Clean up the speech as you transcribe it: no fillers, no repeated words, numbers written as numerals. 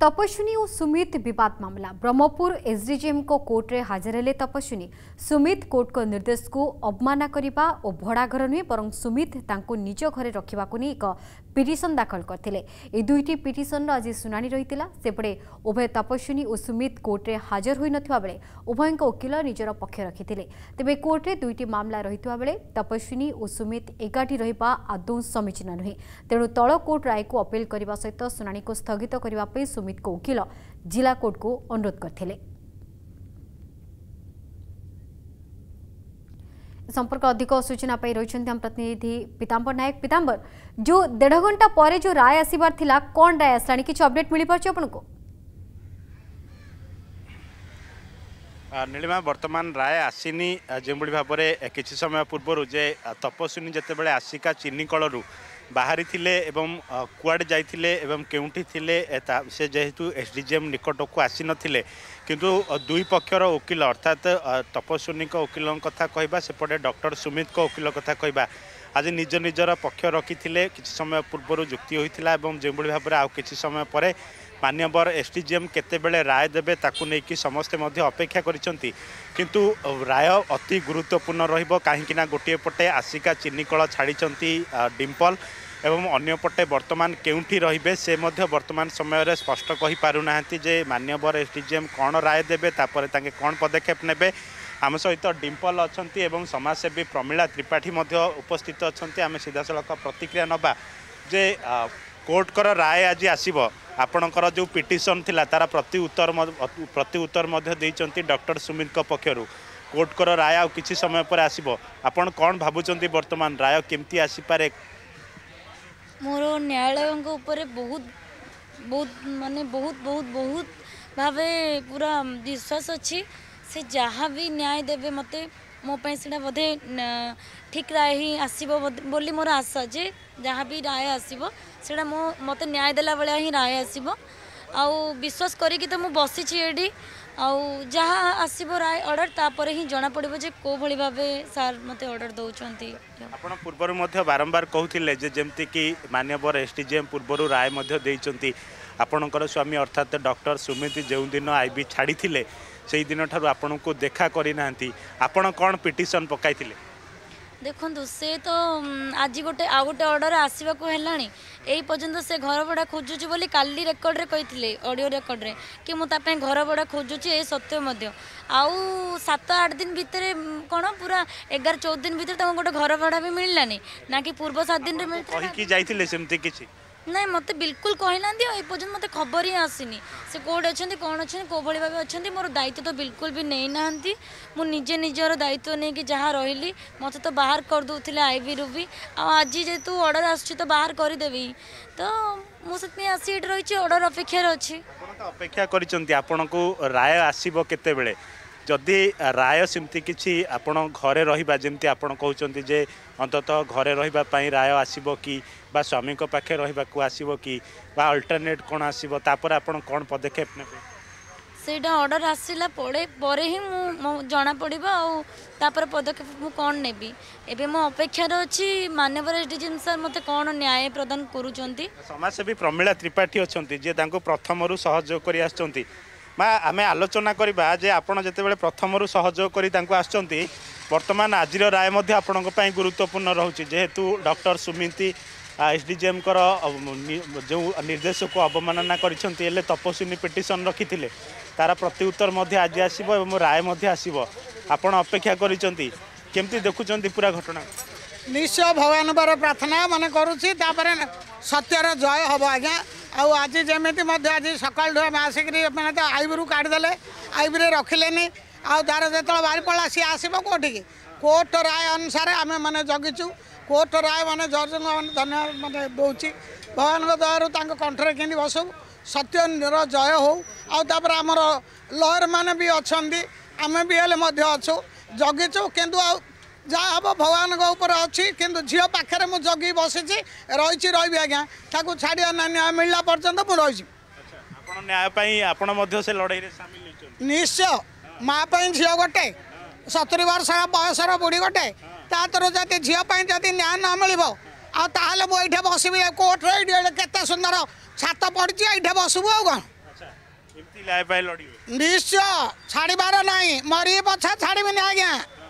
तपस्विनी और सुमित विवाद मामला ब्रह्मपुर एसडीजेएम को कोर्ट रे हाजर हेले तपस्विनी सुमित कोर्ट को निर्देश को अवमानना करने और भड़ा घर नुहे बर सुमित तांको निज घरे रखा एक पिटिशन दाखल करथिले। ए दुईटी पिटिशन आज सुनानी रही सेपटे उभय तपस्विनी और सुमित कोर्ट रे हाजर होई नथिबा बेले उभय वकील निजर पक्ष रखिथिले। तेबे कोर्ट रे दुईटी मामला रहितबा बेले तपस्विनी और सुमित एकाठी रहिबा आदौ समीचीन नुहे। तेणु तल कोर्ट राय को अपील करने सहित सुनानी को स्थगित करने सुमित को वकील जिला कोर्ट को अनुरोध करथिले। संपर्क अधिक सूचना पाई रही हम प्रतिनिधि पीतांबर नायक। पीतांबर, जो 1.5 घंटा पर जो राय आसबार थिला कौन राय आसलानी किछ अपडेट मिल पारछ आपनको? नीलिमा वर्तमान राय आसीनी जो भाव में किसी समय पूर्व जे तपस्विनी जिते आसिका चीनी कलू बाहरी थिले एवं कुआडे जाइथिले एवं केउंठी थिले से जेहेतु एसडीजेएम निकट को आसी नथिले किंतु दुई पक्षर वकील अर्थात तपस्विनी वकील कथा कहबा सेपटे डॉक्टर सुमित को वकील कथा कहबा आज निज निजर पक्ष रखिथिले। किछि समय पूर्व जुक्ति होइथिला एवं जो भाव में आउ किछि समय पर मान्यवर एसडीजेएम केतेबेले राय देबे ताकू नेकी समस्ते मध्य अपेक्षा करिसंती किंतु राय अति गुरुत्वपूर्ण रहिबो काहेकि ना गोटे पटे आसिका चीनी कल छाड़ीचंती डिम्पल एवं अन्य पटे वर्तमान केउंठी रहिबे से मध्य वर्तमान समय रे स्पष्ट कहि पारु नाहंती जे मान्यवर एसडीजेएम कोन राय देबे तापर तांके कोन पदक्षेप नेबे। आम सहित डिम्पल अच्छी एवं समाजसेवी प्रमिला त्रिपाठी मध्य उपस्थित अच्छा आम सीधासख प्रतिक्रिया नबा जे कोर्ट कर राय आज आसीबो आपणकर जो पिटिशन थिला तारा प्रति उत्तर मध्य देइचंती डॉक्टर सुमित को पक्षरु कोर्ट कर राय आ किछि समय पर आसीबो आपण कोन भाबुचंती वर्तमान राय केमती आसी पारे? मोर न्यायालय ऊपर बहुत बहुत माने बहुत बहुत बहुत भावे पूरा विश्वास अच्छी से जहाँ भी न्याय देवे मते मो से बोधे ठीक राय ही आसो बोली मोर आशा जे जहाँ भी राय आसो से मो मत न्याय देला भाया ही राय आसो आउ विश्वास करी तो मुझे बसी एडी आउ जहाँ आसो राय ऑर्डर तापर ही जना पड़ो जे को भली भावे सार मते ऑर्डर दौरान। आपण पूर्वर मध्य बारंबार कहते जे जमती कि मान्यवर एसडीजेएम पूर्वर राय मध्य देइचंती आपणकर स्वामी अर्थात डॉक्टर सुमित जो दिन आईबी छाड़ी थिले से दिन ठारू आपण को देखा करना आपण कौन पिटिशन पकाई देखु से तो आज गोटे आ गोटे ऑर्डर आसवा को हेलानी यही पर्यंत से घर भड़ा खोजुची बोली काली रेकर्ड रे कही ऑडियो रेकर्ड रे कि मुझे घर भड़ा खोजुची ये सत्य मध्य आउ 7-8 दिन भितर कौन पूरा 11-14 दिन भितर गोटे घर भड़ा भी मिललानी ना कि पूर्व 7 दिन मिलता नहीं मत बिल्कुल कहना ये पर्यटन मत खबर ही आसनी से कौट अच्छा कौन अच्छे कौ भाई भाव अच्छा मोर दायित्व तो बिल्कुल भी नहीं ना मुझे निजर दायित्व नहीं कि जहाँ रही मत तो बाहर कर दूसरे आईबी रू भी आज जेतु ऑर्डर आस बाहर करदेवी तो मुझे आसी रही ऑर्डर अपेक्षार अच्छी अपेक्षा को राय आसब केते जदि राय सेमती किसी आपण घरे रहिबा जेमती आपण कहउचंती जे अंततः घरे रहिबा पई राय आसीबो कि बा स्वामी को पाखे रहिबा को आसीबो कि बा अल्टरनेट कोन आसीबो तापर आपण कोन पदक्षेप नेबे सेटा ऑर्डर आसिला परे ही मु जना पड़िबो आ तापर पदक्षेप मु कोन नेबी एबे मो अपेक्षार अछि माननीय एसडीजेएम सर मते कोन न्याय प्रदान करूचंती। समाजसेवी प्रमिला त्रिपाठी अछंती जे तांको प्रथमरु सहयोग करि आछंती आम आलोचना करवा जे आपड़ जिते प्रथम सहयोग कर वर्तमान आज राय आपण गुरुत्वपूर्ण रोचे जेहेतु डॉक्टर सुमिति एसडीजेएम जो निर्देश को अवमानना कर तपस्विनी पिटिशन रखी तार प्रति उत्तर आज आसो राय आसो आपण अपेक्षा करमती देखुं पूरा घटना निश्चय भगवान पर प्रार्थना मन करुच्ची सत्यर जय हम आज्ञा आज जमी आज सकाल आसिक मैंने तो आईबी काढ़ीदे आईबी रखिले आर जो बारी पड़ा सी आसब कौटी कोर्ट राय अनुसार आम मैंने जगिचु कोर्ट राय मैंने जज धन्यवाद मैंने दूसरी भगवान दयारू कंठरे कि बसू सत्य जय हो आमर लयर मैंने भी अच्छा आम भी अच्छु जगिचु किंतु जहाँ हम भगवान ऊपर अच्छी किंतु झील पाखे मुझे जगी बसी रही रही आज्ञा ताकू छाड़िया ना न्याय मिलला पर्यंत मुझे न्याय निश्चय माँ झी गोटे 70 वर्ष बयसर बुढ़ी गोटे तर जब झीपाई जदि न्याय न मिल मुझे बसबी कोर्ट के सुंदर छात पड़ी ये बसबू आ एमती न्याय पाए लड़िबे निश्चय छाड़बार नहीं मरी पछा छाड़बी आज्ञा।